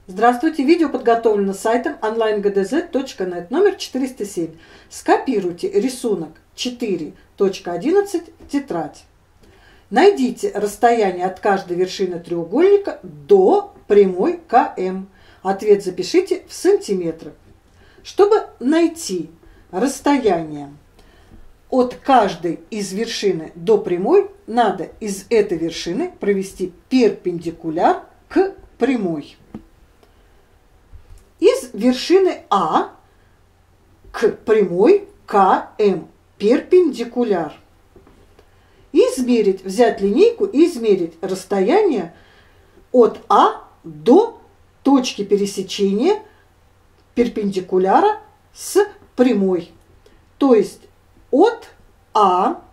Здравствуйте! Видео подготовлено сайтом onlinegdz.net номер 407. Скопируйте рисунок 4.11 тетрадь. Найдите расстояние от каждой вершины треугольника до прямой КМ. Ответ запишите в сантиметрах. Чтобы найти расстояние от каждой из вершины до прямой, надо из этой вершины провести перпендикуляр к прямой. Из вершины А к прямой КМ перпендикуляр. Измерить, взять линейку и измерить расстояние от А до точки пересечения перпендикуляра с прямой. То есть от А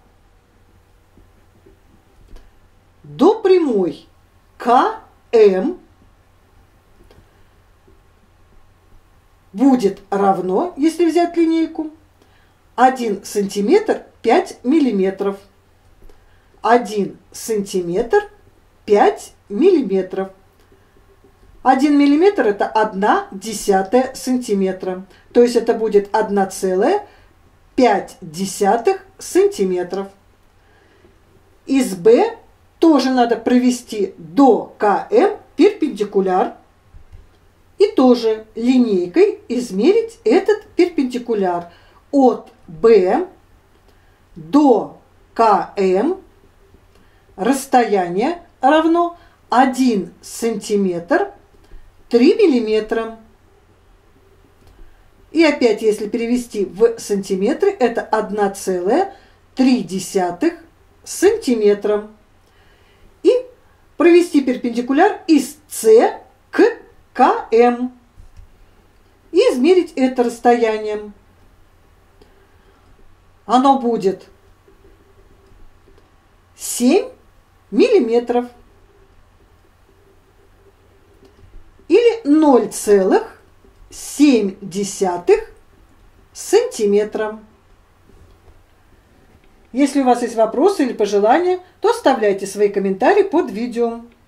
до прямой КМ будет равно, если взять линейку, 1 сантиметр 5 миллиметров. 1 сантиметр 5 миллиметров. 1 миллиметр это 1/10 сантиметра. То есть это будет 1,5 сантиметров. Из Б тоже надо провести до КМ перпендикуляр. И тоже линейкой измерить этот перпендикуляр от Б до КМ. Расстояние равно 1 сантиметр 3 миллиметра. И опять, если перевести в сантиметры, это 1,3 сантиметра. И провести перпендикуляр из С к КМ. И измерить это расстояние. Оно будет 7 миллиметров. Или 0,7 сантиметра. Если у вас есть вопросы или пожелания, то оставляйте свои комментарии под видео.